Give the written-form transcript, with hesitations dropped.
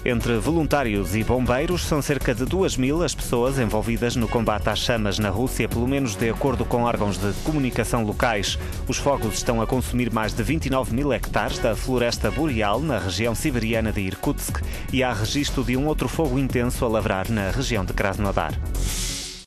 Entre voluntários e bombeiros, são cerca de 2.000 as pessoas envolvidas no combate às chamas na Rússia, pelo menos de acordo com órgãos de comunicação locais. Os fogos estão a consumir mais de 29.000 hectares da floresta boreal na região siberiana de Irkutsk e há registro de um outro fogo intenso a lavrar na região de Krasnodar.